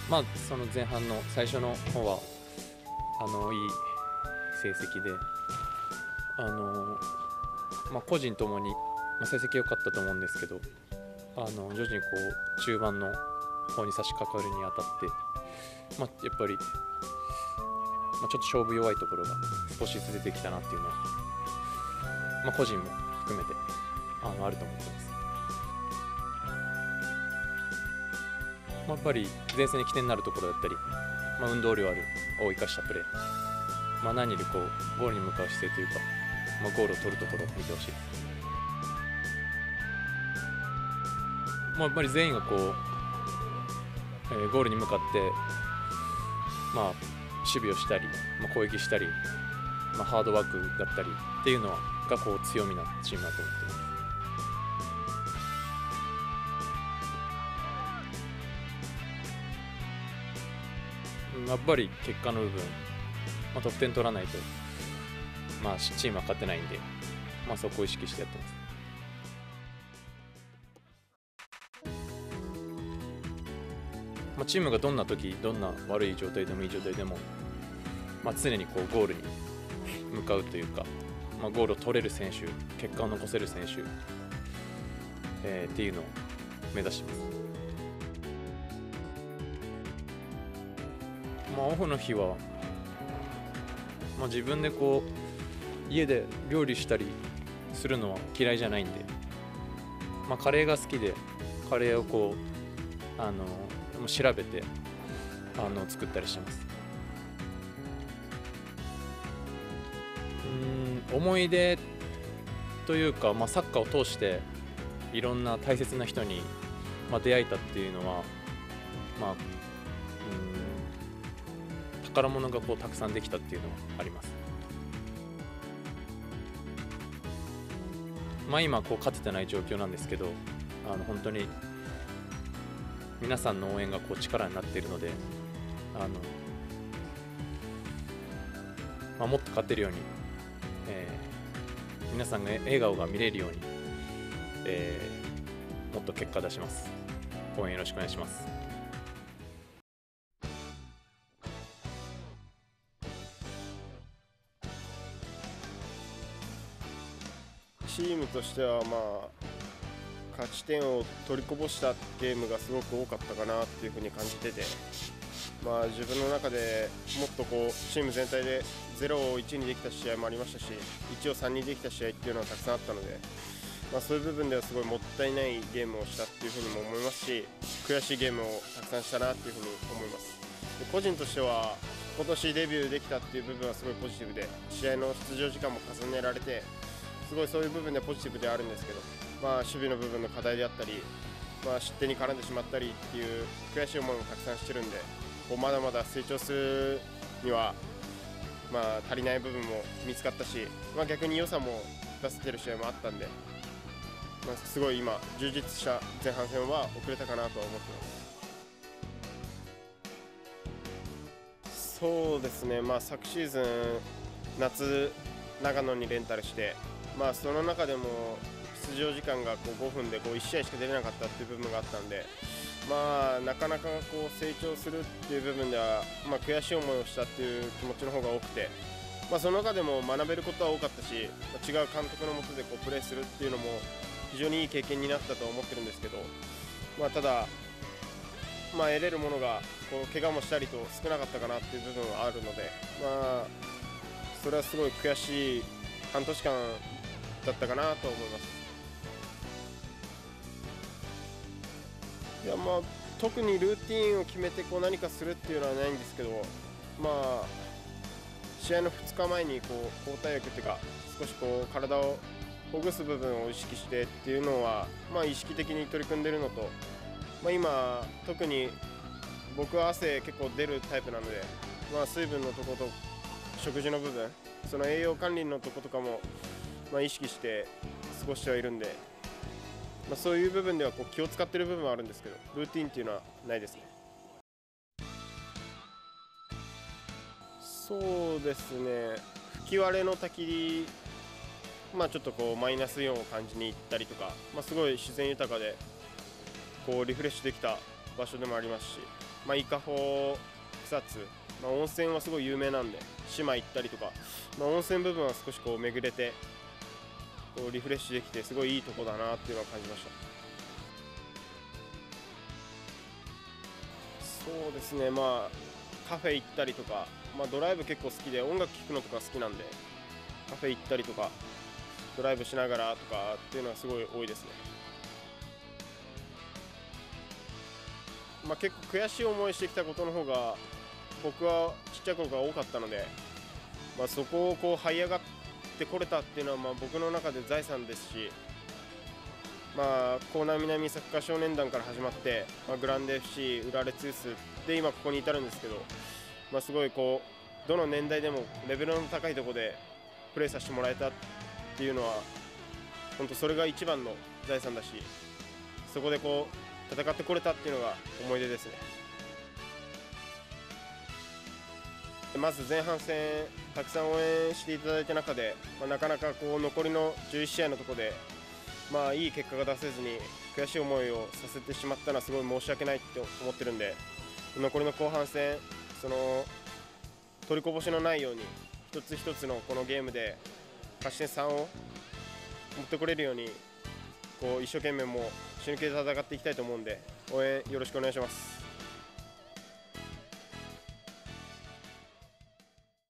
その前半の最初の方はいい成績で、個人ともに、成績良かったと思うんですけど、徐々にこう中盤の方に差し掛かるにあたって、やっぱり、ちょっと勝負弱いところが少しずつ出てきたなっていうのは、個人も含めてあると思ってます。やっぱり前線に起点になるところだったり、運動量あるを生かしたプレー、何よりこうゴールに向かう姿勢というか、ゴールを取るところを見てほしいです。やっぱり全員がこう、ゴールに向かって、守備をしたり、攻撃したり、ハードワークだったりっていうのがこう強みなチームだと思っています。やっぱり結果の部分、得点取らないと、チームは勝てないんで、そこを意識してやってます。チームがどんな時、どんな悪い状態でもいい状態でも、常にこうゴールに向かうというか、ゴールを取れる選手、結果を残せる選手、っていうのを目指してます。オフの日は、自分でこう家で料理したりするのは嫌いじゃないんで、カレーが好きでカレーをこう調べて作ったりしてます。思い出というか、サッカーを通していろんな大切な人に、出会えたっていうのは、宝物がこうたくさんできたっていうのはあります。今こう勝ててない状況なんですけど、本当に皆さんの応援がこう力になっているので、もっと勝てるように、皆さんが笑顔が見れるように、もっと結果出します。応援よろしくお願いします。 チームとしては勝ち点を取りこぼしたゲームがすごく多かったかなっていうふうに感じてて、自分の中でもっとこうチーム全体で0を1にできた試合もありましたし、1を3にできた試合っていうのはたくさんあったので、そういう部分ではすごいもったいないゲームをしたっていうふうにも思いますし、悔しいゲームをたくさんしたなっていうふうに思います。で個人としては今年デビューできたっていう部分はすごいポジティブで、試合の出場時間も重ねられて、すごいそういう部分でポジティブではあるんですけど、守備の部分の課題であったり、失点に絡んでしまったりっていう悔しい思いもたくさんしてるんで、まだまだ成長するには、足りない部分も見つかったし、逆に良さも出せてる試合もあったんで、すごい今充実した前半戦は遅れたかなとは思ってます。そうですね、昨シーズン夏長野にレンタルして、その中でも出場時間がこう5分でこう1試合しか出れなかったっていう部分があったんで、なかなかこう成長するっていう部分では、悔しい思いをしたっていう気持ちの方が多くて、その中でも学べることは多かったし、違う監督の下でこうプレーするっていうのも非常にいい経験になったと思ってるんですけど、ただ、得れるものがこう怪我もしたりと少なかったかなっていう部分はあるので、それはすごい悔しい半年間だったかなと思います。いや特にルーティンを決めてこう何かするっていうのはないんですけど、試合の2日前にこう交代薬っていうか、少しこう体をほぐす部分を意識してっていうのは、意識的に取り組んでいるのと、今特に僕は汗結構出るタイプなので、水分のとこと食事の部分、その栄養管理のとことかも意識して過ごしてはいるんで、そういう部分ではこう気を使っている部分はあるんですけど、ルーティンっていうのはないですね。そうですね、吹き割れの焚き火、ちょっとこうマイナスイオンを感じに行ったりとか、すごい自然豊かでこうリフレッシュできた場所でもありますし、 伊香保、草津、温泉はすごい有名なんで島行ったりとか、温泉部分は少しこう巡れてこうリフレッシュできてすごいいいとこだなっていうのは感じました。そうですね、カフェ行ったりとか、ドライブ結構好きで音楽聴くのとか好きなんでカフェ行ったりとかドライブしながらとかっていうのはすごい多いですね。結構悔しい思いしてきたことの方が僕はちっちゃい頃から多かったので、そこをこう這い上がってこれたっていうのは僕の中で財産ですし、江南南サッカー少年団から始まって、グランデ FC、浦和レッズユースで今ここに至るんですけど、すごいこうどの年代でもレベルの高いところでプレーさせてもらえたっていうのは本当それが一番の財産だし、そこでこう戦ってこれたっていうのが思い出ですね。まず前半戦たくさん応援していただいた中で、なかなかこう残りの11試合のところでいい結果が出せずに悔しい思いをさせてしまったのはすごい申し訳ないって思ってるんで、残りの後半戦取りこぼしのないように一つ一つのこのゲームで勝ち点3を持ってこれるようにこう一生懸命もう死ぬ気で戦っていきたいと思うんで応援よろしくお願いします。